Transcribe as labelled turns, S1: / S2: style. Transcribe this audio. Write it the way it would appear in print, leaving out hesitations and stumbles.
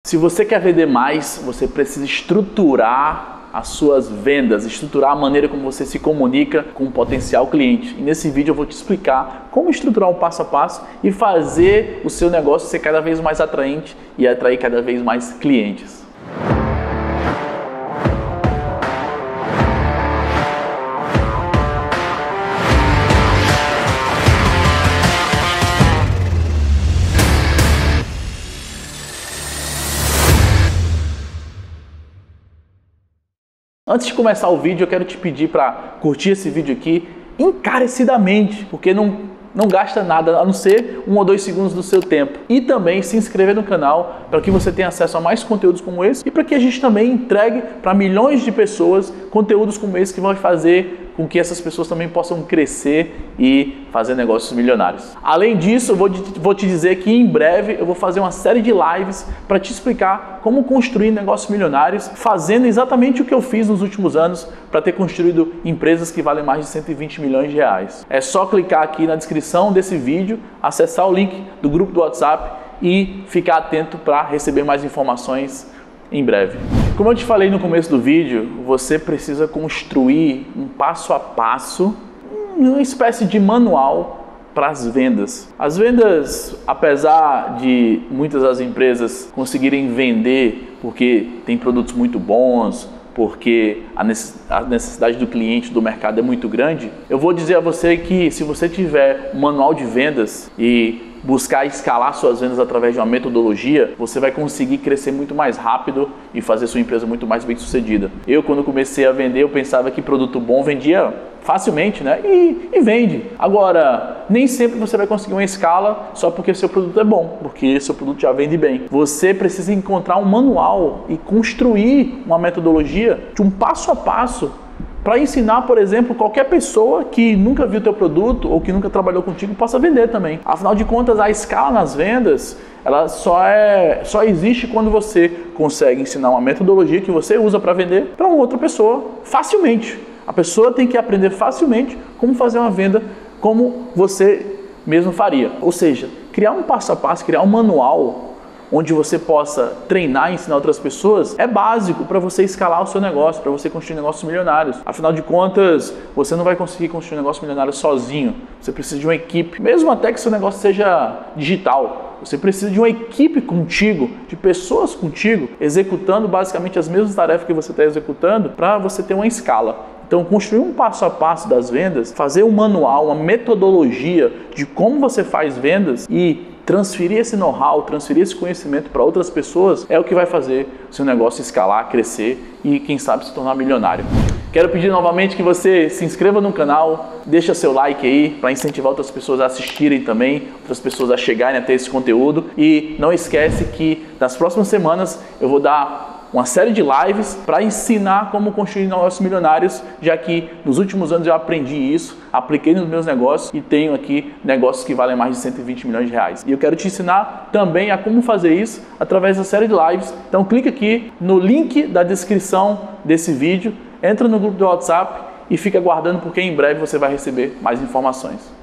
S1: Se você quer vender mais, você precisa estruturar as suas vendas, estruturar a maneira como você se comunica com o potencial cliente. E nesse vídeo eu vou te explicar como estruturar um passo a passo e fazer o seu negócio ser cada vez mais atraente e atrair cada vez mais clientes. Antes de começar o vídeo, eu quero te pedir para curtir esse vídeo aqui encarecidamente, porque não gasta nada, a não ser 1 ou 2 segundos do seu tempo. E também se inscrever no canal para que você tenha acesso a mais conteúdos como esse e para que a gente também entregue para milhões de pessoas conteúdos como esse que vão fazer com que essas pessoas também possam crescer e fazer negócios milionários. Além disso, eu vou te dizer que em breve eu vou fazer uma série de lives para te explicar como construir negócios milionários, fazendo exatamente o que eu fiz nos últimos anos para ter construído empresas que valem mais de 120 milhões de reais. É só clicar aqui na descrição desse vídeo, acessar o link do grupo do WhatsApp e ficar atento para receber mais informações em breve. Como eu te falei no começo do vídeo, você precisa construir um passo a passo, uma espécie de manual para as vendas. As vendas, apesar de muitas das empresas conseguirem vender porque tem produtos muito bons, porque a necessidade do cliente, do mercado é muito grande, eu vou dizer a você que se você tiver um manual de vendas e buscar escalar suas vendas através de uma metodologia, você vai conseguir crescer muito mais rápido e fazer sua empresa muito mais bem sucedida. Eu, quando comecei a vender, eu pensava que produto bom vendia facilmente, né? E vende. Agora, nem sempre você vai conseguir uma escala só porque seu produto é bom, porque seu produto já vende bem. Você precisa encontrar um manual e construir uma metodologia de um passo a passo para ensinar, por exemplo, qualquer pessoa que nunca viu teu produto ou que nunca trabalhou contigo possa vender também. Afinal de contas, a escala nas vendas, ela só existe quando você consegue ensinar uma metodologia que você usa para vender para uma outra pessoa facilmente. A pessoa tem que aprender facilmente como fazer uma venda como você mesmo faria. Ou seja, criar um passo a passo, criar um manual onde você possa treinar e ensinar outras pessoas, é básico para você escalar o seu negócio, para você construir negócios milionários. Afinal de contas, você não vai conseguir construir um negócio milionário sozinho. Você precisa de uma equipe, mesmo até que seu negócio seja digital. Você precisa de uma equipe contigo, de pessoas contigo, executando basicamente as mesmas tarefas que você está executando para você ter uma escala. Então, construir um passo a passo das vendas, fazer um manual, uma metodologia de como você faz vendas e transferir esse know-how, transferir esse conhecimento para outras pessoas é o que vai fazer o seu negócio escalar, crescer e, quem sabe, se tornar milionário. Quero pedir novamente que você se inscreva no canal, deixa seu like aí para incentivar outras pessoas a assistirem também, outras pessoas a chegarem a ter esse conteúdo. E não esquece que nas próximas semanas eu vou dar uma série de lives para ensinar como construir negócios milionários, já que nos últimos anos eu aprendi isso, apliquei nos meus negócios e tenho aqui negócios que valem mais de 120 milhões de reais. E eu quero te ensinar também a como fazer isso através da série de lives. Então clica aqui no link da descrição desse vídeo, entra no grupo do WhatsApp e fica aguardando porque em breve você vai receber mais informações.